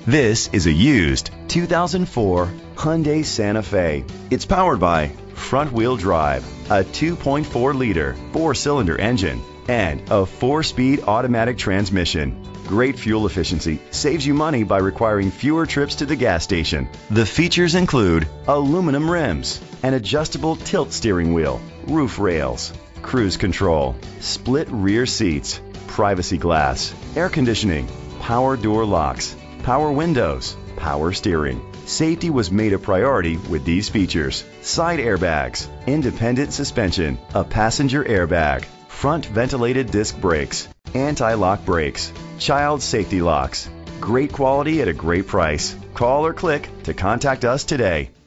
This is a used 2004 Hyundai Santa Fe. It's powered by front-wheel drive, a 2.4-liter four-cylinder engine, and a 4-speed automatic transmission. Great fuel efficiency saves you money by requiring fewer trips to the gas station. The features include aluminum rims, an adjustable tilt steering wheel, roof rails, cruise control, split rear seats, privacy glass, air conditioning, power door locks, power windows, power steering. Safety was made a priority with these features: side airbags, independent suspension, a passenger airbag, front ventilated disc brakes, anti-lock brakes, child safety locks. Great quality at a great price. Call or click to contact us today.